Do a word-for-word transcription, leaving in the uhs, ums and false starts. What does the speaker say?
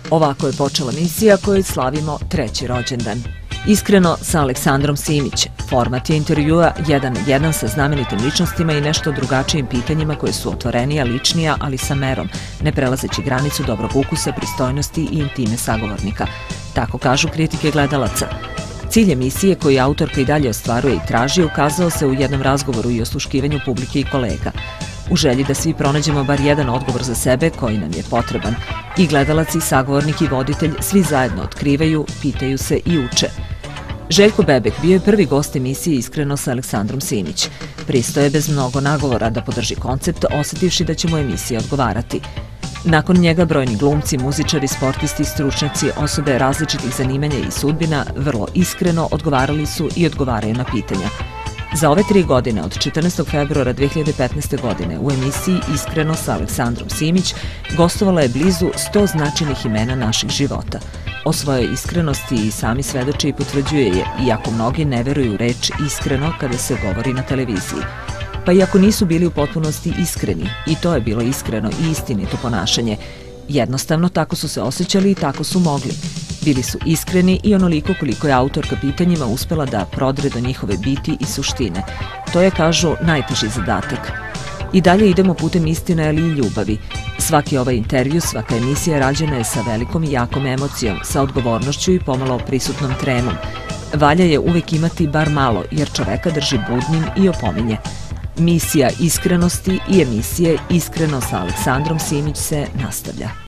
Ovako je počela misija kojoj slavimo treći rođendan. Iskreno sa Aleksandrom Simić. Format je intervjua jedan na jedan sa znamenitim ličnostima i nešto drugačijim pitanjima koje su otvorenija, ličnija, ali sa merom, ne prelazeći granicu dobrog ukusa, pristojnosti i intime sagovornika. Tako kažu kritike gledalaca. Cilj emisije koji autorka i dalje ostvaruje i traži ukazao se u jednom razgovoru i osluškivanju publike i kolega. U želji da svi pronađemo bar jedan odgovor za sebe koji nam je potreban. I gledalac i sagovornik i voditelj svi zajedno otkrivaju, pitaju se i uče. Željko Bebek bio je prvi gost emisije Iskreno sa Aleksandrom Simić. Pristao je bez mnogo nagovora da podrži koncept, osetivši da će mu emisija odgovarati. Nakon njega brojni glumci, muzičari, sportisti, stručnjaci, osobe različitih zanimanja i sudbina vrlo iskreno odgovarali su i odgovaraju na pitanja. Za ove tri godine, od četrnaestog februara dve hiljade petnaeste. godine, u emisiji Iskreno sa Aleksandrom Simić gostovala je blizu sto značajnih imena naših života. O svojoj iskrenosti i sami svedoči i potvrđuje je, iako mnogi ne veruju reč iskreno kada se govori na televiziji. Pa iako nisu bili u potpunosti iskreni, i to je bilo iskreno i istinito ponašanje. Jednostavno, tako su se osjećali i tako su mogli. Bili su iskreni i onoliko koliko je autorka pitanjima uspela da prodre do njihove biti i suštine. To je, kažu, najteži zadatak. I dalje idemo putem istine, ali i ljubavi. Svaki ovaj intervju, svaka emisija rađena je sa velikom i jakom emocijom, sa odgovornošću i pomalo prisutnom tremom. Valja je uvek imati bar malo, jer čoveka drži budnim i opominje. Misija iskrenosti i emisije Iskreno sa Aleksandrom Simić se nastavlja.